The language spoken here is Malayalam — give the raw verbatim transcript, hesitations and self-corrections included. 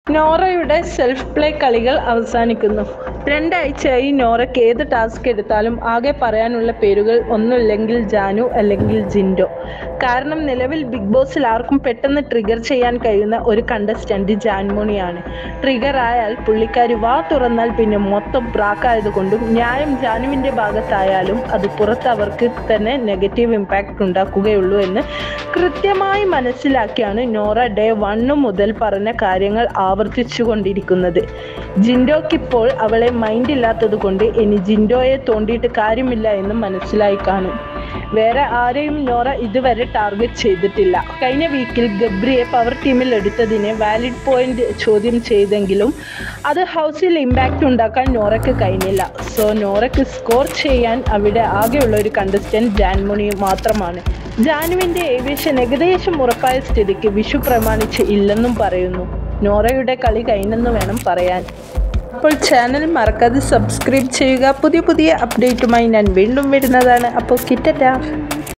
നോറയുടെ സെൽഫ് പ്ലേ കളികൾ അവസാനിക്കുന്നു. രണ്ടാഴ്ചയായി നോറയ്ക്ക് ഏത് ടാസ്ക് എടുത്താലും ആകെ പറയാനുള്ള പേരുകൾ ഒന്നുമില്ലെങ്കിൽ ജാനു അല്ലെങ്കിൽ ജിൻഡോ. കാരണം നിലവിൽ ബിഗ് ബോസിൽ ആർക്കും പെട്ടെന്ന് ട്രിഗർ ചെയ്യാൻ കഴിയുന്ന ഒരു കണ്ടസ്റ്റന്റ് ജാൻമോണിയാണ്. ട്രിഗർ ആയാൽ പുള്ളിക്കാരി വാ തുറന്നാൽ പിന്നെ മൊത്തം ബ്രാക്കായതുകൊണ്ടും ന്യായം ജാനുവിൻ്റെ ഭാഗത്തായാലും അത് പുറത്ത് അവർക്ക് തന്നെ നെഗറ്റീവ് ഇമ്പാക്റ്റ് ഉണ്ടാക്കുകയുള്ളൂ എന്ന് കൃത്യമായി മനസ്സിലാക്കിയാണ് നോറ ഡേ വണ്ണ് മുതൽ പറഞ്ഞ കാര്യങ്ങൾ ആവർത്തിച്ചു കൊണ്ടിരിക്കുന്നത്. ജിൻഡോയ്ക്കിപ്പോൾ അവളെ മൈൻഡില്ലാത്തത് കൊണ്ട് ഇനി ജിൻഡോയെ തോണ്ടിയിട്ട് കാര്യമില്ല എന്ന് മനസ്സിലായി കാണും. വേറെ ആരെയും നോറ ഇതുവരെ ടാർഗറ്റ് ചെയ്തിട്ടില്ല. കഴിഞ്ഞ വീക്കിൽ ഗബ്രിയെ പവർ ടീമിൽ എടുത്തതിനെ വാലിഡ് പോയിന്റ് ചോദ്യം ചെയ്തെങ്കിലും അത് ഹൗസിൽ ഇമ്പാക്റ്റ് ഉണ്ടാക്കാൻ നോറയ്ക്ക് കഴിഞ്ഞില്ല. സോ നോറയ്ക്ക് സ്കോർ ചെയ്യാൻ അവിടെ ആകെയുള്ള ഒരു കണ്ടസ്റ്റന്റ് ജാൻമോണി മാത്രമാണ്. ജാനുവിൻ്റെ ഏവിയേഷൻ ഏകദേശം ഉറപ്പായ സ്ഥിതിക്ക് വിഷു പ്രമാണിച്ച് ഇല്ലെന്നും പറയുന്നു. നോറയുടെ കളി കഴിഞ്ഞെന്ന് വേണം പറയാൻ. അപ്പോൾ ചാനൽ മറക്കാതെ സബ്സ്ക്രൈബ് ചെയ്യുക. പുതിയ പുതിയ അപ്ഡേറ്റുമായി ഞാൻ വീണ്ടും വരുന്നതാണ്. അപ്പോൾ കിട്ടറ്റാ.